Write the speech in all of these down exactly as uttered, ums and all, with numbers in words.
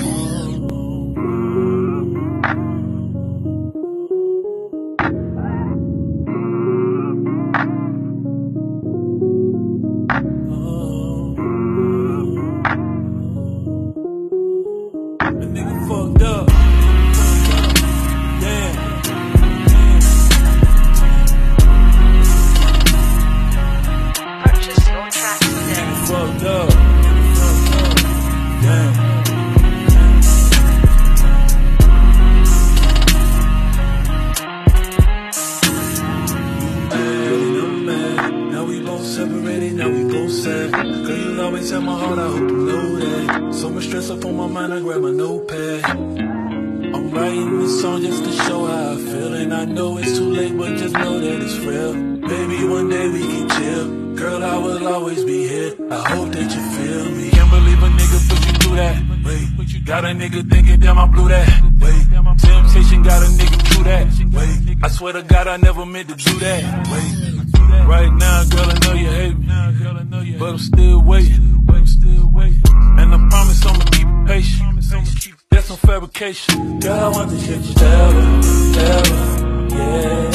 Separated, now we both sad. Girl, you'll always have my heart, I hope you know that. So much stress up on my mind, I grab my notepad. I'm writing this song just to show how I feel. And I know it's too late, but just know that it's real. Baby, one day we can chill. Girl, I will always be here. I hope that you feel me. Can't believe a nigga put you through that. Wait, got a nigga thinking, damn, I blew that. Wait, temptation got a nigga through that. Wait, I swear to God, I never meant to do that. Wait. Right now, girl, I know you hate me, but I'm still waiting. And I promise I'ma keep it patient. That's some fabrication. Girl, I want this shit forever, forever, yeah.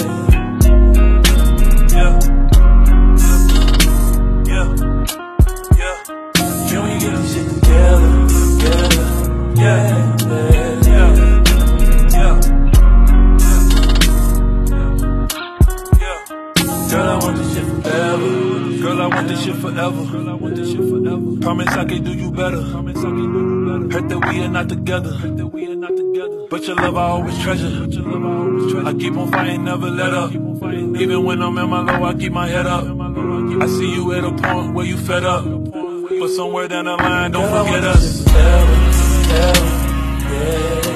Yeah, yeah, yeah. Can we get this shit together, together, yeah, yeah, yeah, yeah. Girl, I want this shit forever. Girl, I want this shit forever. Girl, I want this shit forever. Promise I can do you better. Promise I can do you better. Hurt that we are not together. Hurt that we are not together. But your love I always treasure. But your love I always treasure. I keep on fighting, never let up. Even when I'm at my low, I keep my head up. I see you at a point where you fed up. But somewhere down the line, don't Girl, forget us. Forever, forever, yeah.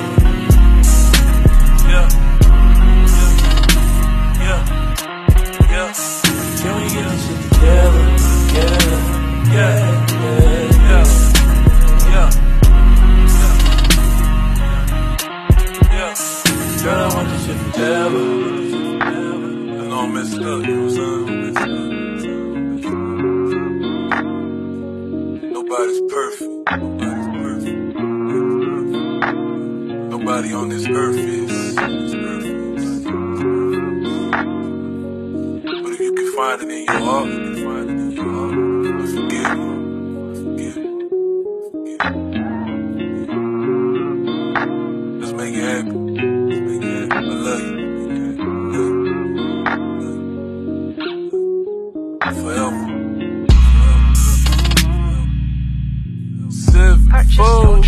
Can we get this shit together, together, yeah, yeah, yeah, yeah, yeah. Girl, I want this shit forever. I know I'm messed up, you know what I'm saying? Nobody's perfect, nobody's perfect. Nobody on this earth is. Find it in your heart, find it in your heart. But forgive me, forgive me, forgive me. Let's make it happen, let's make it happen. I love you, I love you, forever. Seven, four.